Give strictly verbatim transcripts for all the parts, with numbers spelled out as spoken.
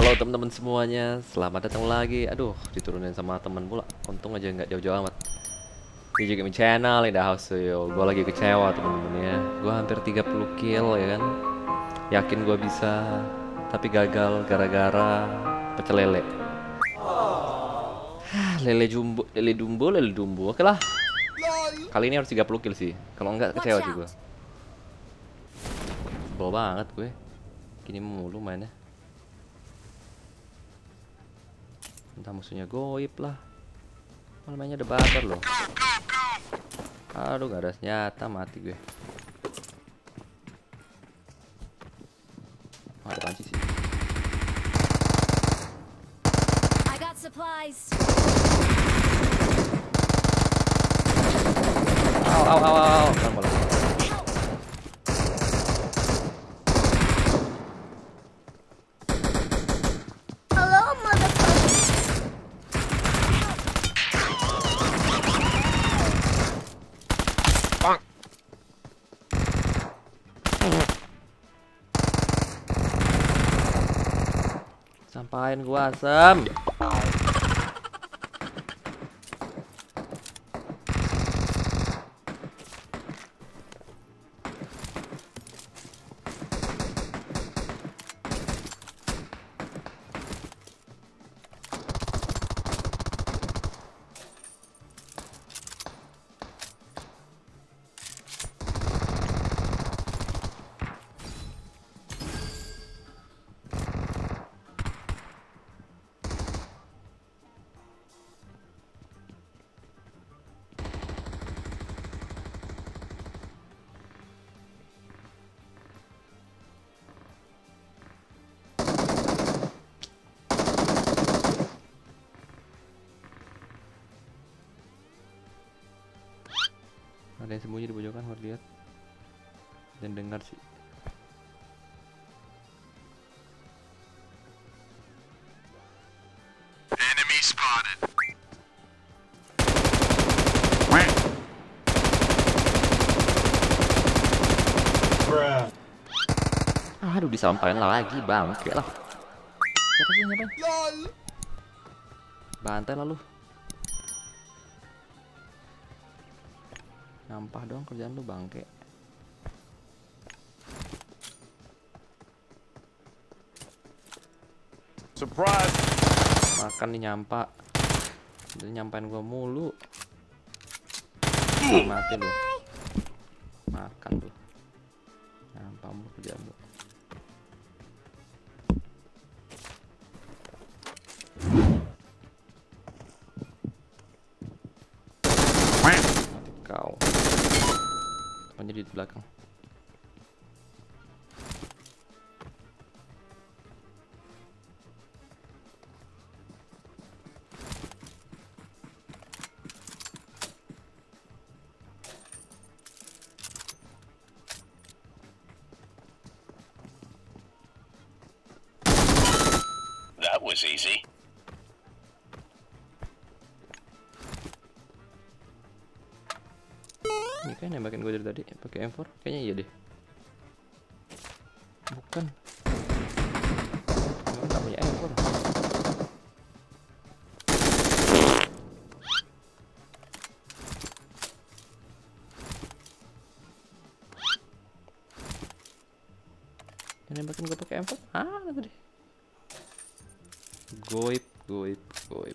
Halo teman-teman semuanya, selamat datang lagi. Aduh, diturunin sama teman pula. Untung aja nggak jauh-jauh amat. Di Gaming Channel in the house yo. Gue lagi kecewa teman-teman ya. Gue hampir tiga puluh kill ya kan. Yakin gue bisa, tapi gagal gara-gara pecel lele. Lele jumbo, lele dumbo, lele dumbo. Oke lah. Kali ini harus tiga puluh kill sih. Kalau enggak kecewa sih gue. Sebel banget gue. Gini mulu mainnya. Entah musuhnya goib lah. Malah mainnya ada bakar loh. Aduh, gak ada senjata, mati gue. Oh, ada panci sih. I got supplies. Au au au au. Pelan pelan. Hello, motherfucker. Sampain gua asem. Ada yang sembunyi di pojokan, harus lihat dan dengar sih. Enemy spotted. Aduh, disampaikan lagi bang, oke lah. Siapa sih nyampe? Bantai lalu. Nyampah dong kerjaan lu bangke. Surprise. Makan nih nyampak. Jadi nyampain gua mulu. Mati lu. Makan tuh. Nyampah mulu kerjaan lu. Kau. Temannya di belakang. That was easy. Ini kan nembakin gue dari tadi pakai M four, kayaknya iya deh. Bukan. Gue nggak punya M four. Yang nembakin gue pakai M four? Ah, tadi. Goib, goib, goib.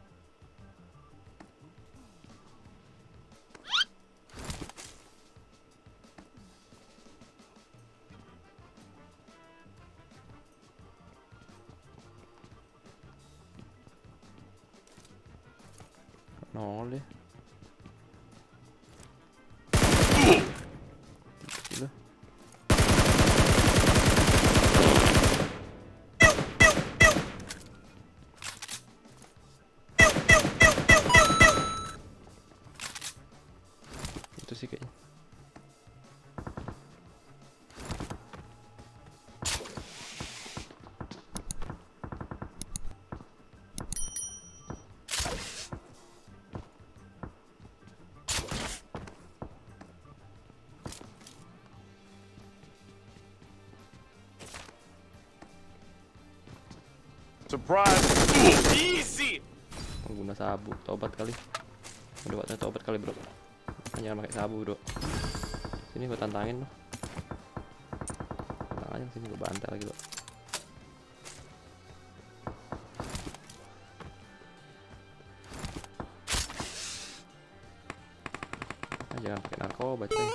Nol deh. Gila. Itu sih kayaknya. Surprise! Easy! Pengguna sabu, tobat kali. Udah waktunya tobat kali bro. Jangan pakai sabu bro. Sini gue tantangin loh. Tantang aja sini gue bantai lagi loh. Ah, jangan pakai narkoba coy.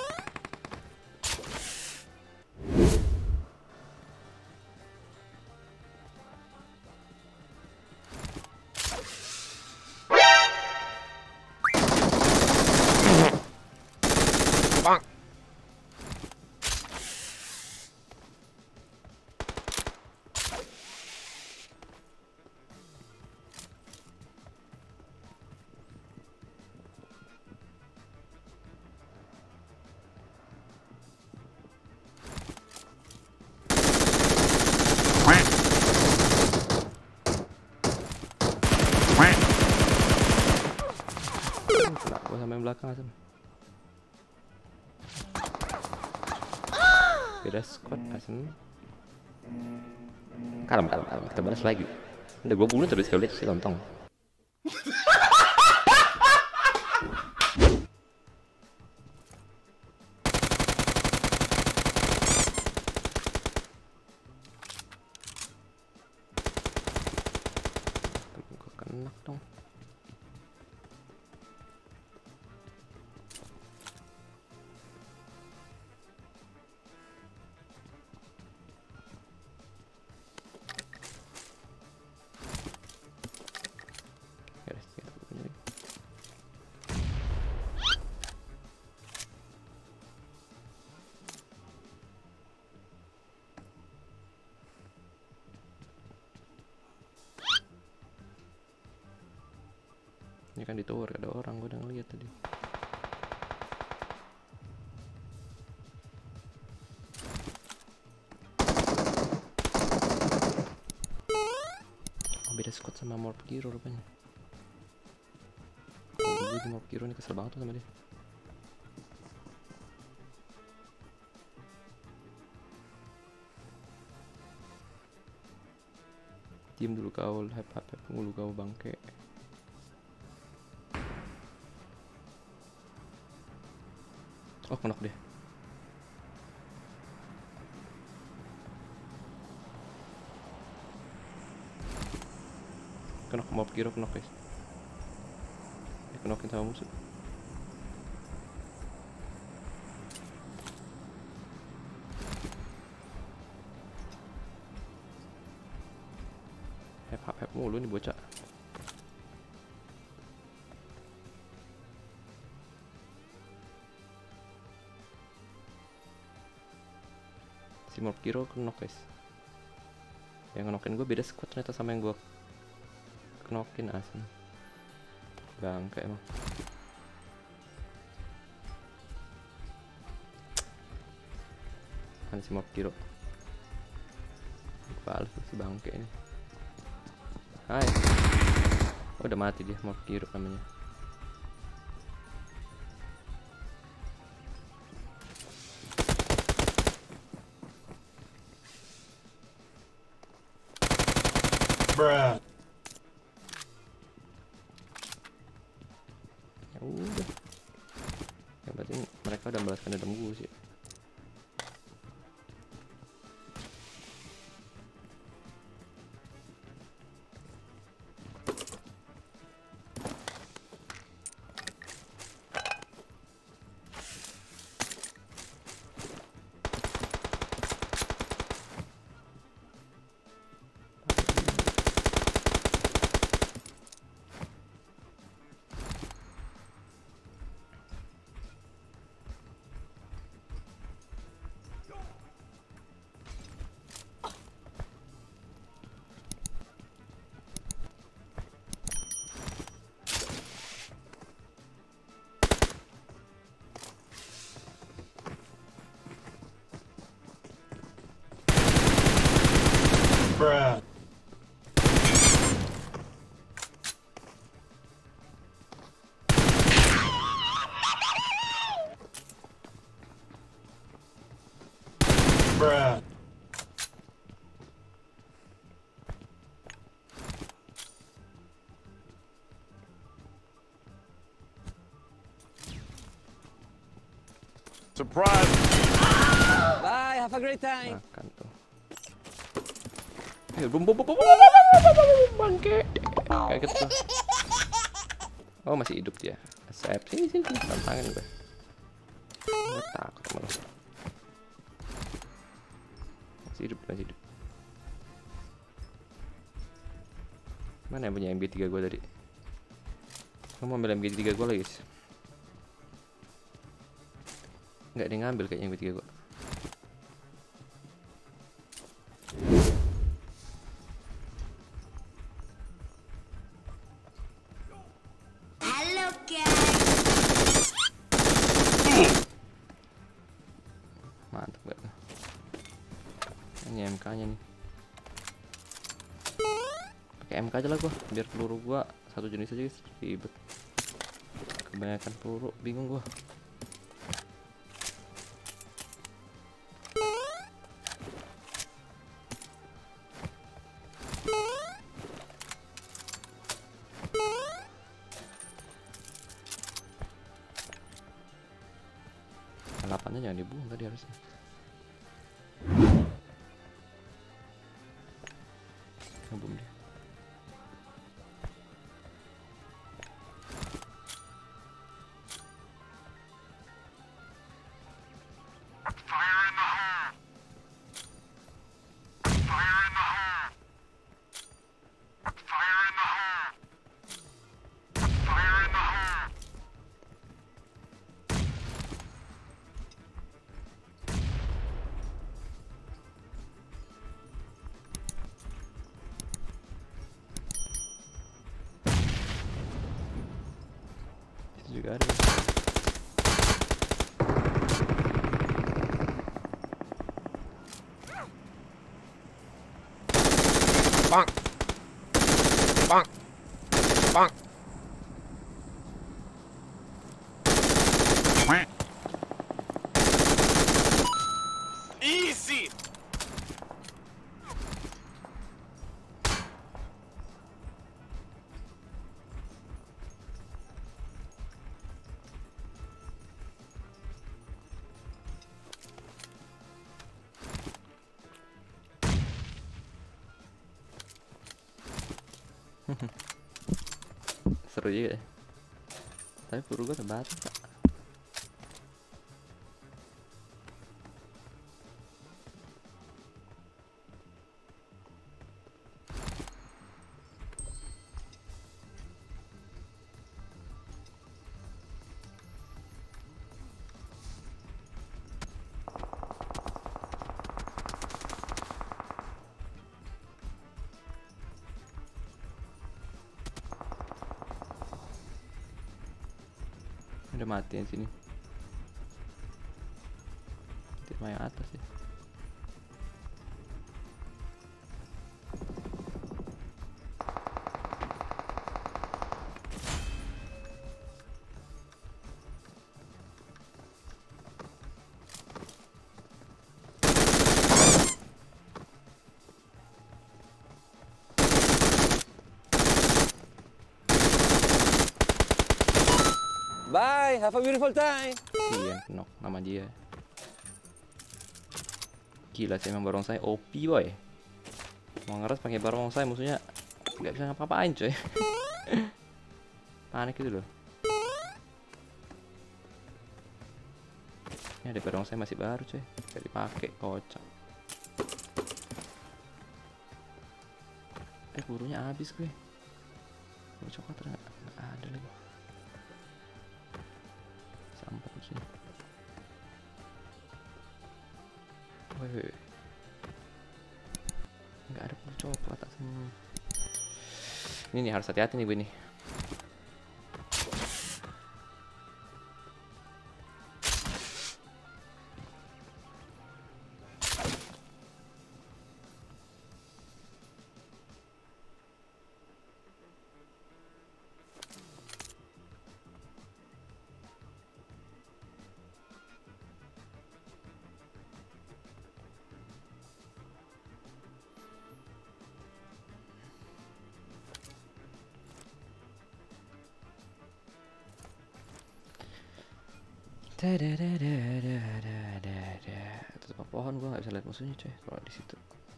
Gue sampai belakang asem. Beda squad asem. Kalem kalem kalem, kita balas lagi. Udah gue bunuh terus kali si lontong. Gue kena dong. Ini kan di tower ada orang, gue udah ngeliat tadi. Oh, beda squad sama Morp Giro rupanya. Oh, gue di Morp Giro nih kesel banget tuh sama dia. Diam dulu kau, hep hep hep mulu kau bangke. Oh, kenok deh. Kenok, mau kira kenok guys. Kenokin sama musuh. Hep hep hep mulu nih bocah. Si Morp Giro kenok guys. Yang ngenokin gue beda squad ternyata sama yang gue kenokin asem. Bangke emang. Kan si Morp Giro. Balas si bangke ini. Hai. Oh, udah mati dia, Morp Giro namanya. Bruh. Ya udah. Yang penting mereka udah membalaskan dendam gue sih. Bruh. Bruh. Surprise! Bye, have a great time. Makan tuh. Ayo, bum bum bum bum bum bum bum bangke. Kayak gitu. Oh, masih hidup dia. Sep, sini sini tantangan gue. Gue takut sama lo. Masih hidup, masih hidup. Mana yang punya M G tiga gue tadi? Kamu ambil M G tiga gue lagi, guys. Nggak ada yang ngambil kayaknya M G tiga gue. Hello, guys. Mantap gak? Ini M K-nya nih. Pakai M K aja lah gua, biar peluru gua satu jenis aja guys. Ribet. Kebanyakan peluru, bingung gua. Delapannya jangan dibuang tadi harusnya. Ngebum dia. Itu juga ada. Bonk! Bonk! Bonk! Easy! Seru juga ya. Tapi peluru gua terbatas pak. Udah mati yang sini. Tidak yang atas ya. Bye, have a beautiful time. Iya, knock nama dia. Gila sih emang barongsai O P boy. Mau ngeres pakai barongsai musuhnya nggak bisa ngapa-ngapain coy. Panik gitu loh. Ini ada barongsai masih baru coy, nggak dipakai, kocak. Eh burunya habis gue. Buru coklat ternyata nggak ada lagi. Sampah di sini. Woi, nggak ada peluru coklat tak semua. Ini nih harus hati-hati nih gue nih. Tutup pohon gua nggak bisa lihat musuhnya coy kalau di situ.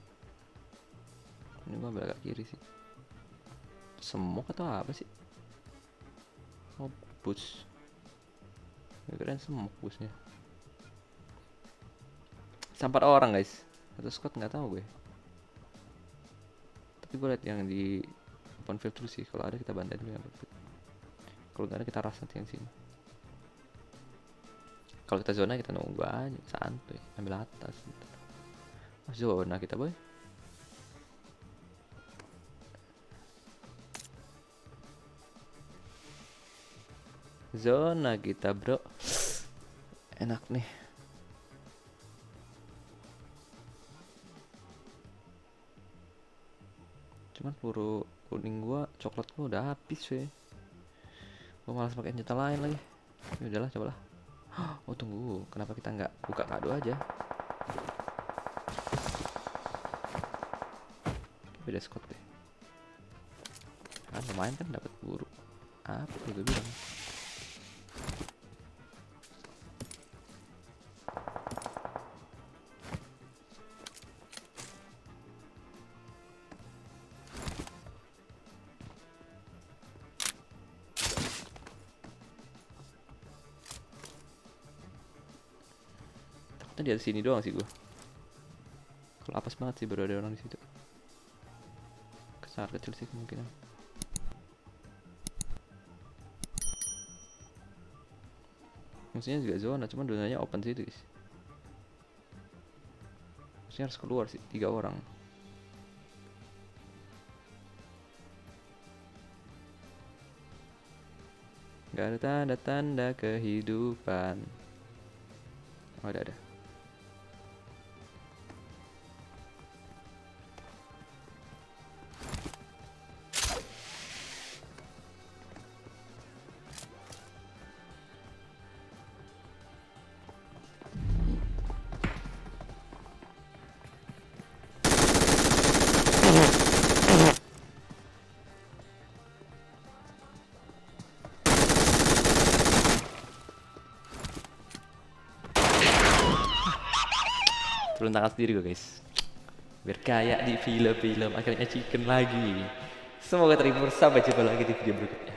Ini gua ambil agak kiri sih. Semok atau apa sih? Oh, bus. Keren semok busnya. Sampai orang guys. Atau squad nggak tahu gue. Tapi gue liat yang di open field dulu sih. Kalau ada kita bantai dulu yang open field. Kalau nggak ada kita ras nanti yang sini. Kalau kita zona kita nunggu aja santuy. Ambil atas. Mas zona kita boy. Zona kita bro. Enak nih. Cuman peluru kuning gua, coklat gua udah habis sih. Gua malas pakai senjata lain lagi. Ya udahlah, cobalah. Oh tunggu, kenapa kita nggak buka kado aja? Beda squad deh. Kan lumayan kan dapat peluru. Apa yang gue bilang? Di sini doang sih gua. Kalau apes banget sih baru ada orang di situ. Kesar kecil sih kemungkinan. Maksudnya juga zona, cuman zonanya open sih guys. Maksudnya harus keluar sih tiga orang. Gak ada tanda-tanda kehidupan. Oh, ada ada. Turun tangan sendiri gue guys. Biar kayak di film-film akhirnya chicken lagi. Semoga terhibur, sampai jumpa lagi di video berikutnya.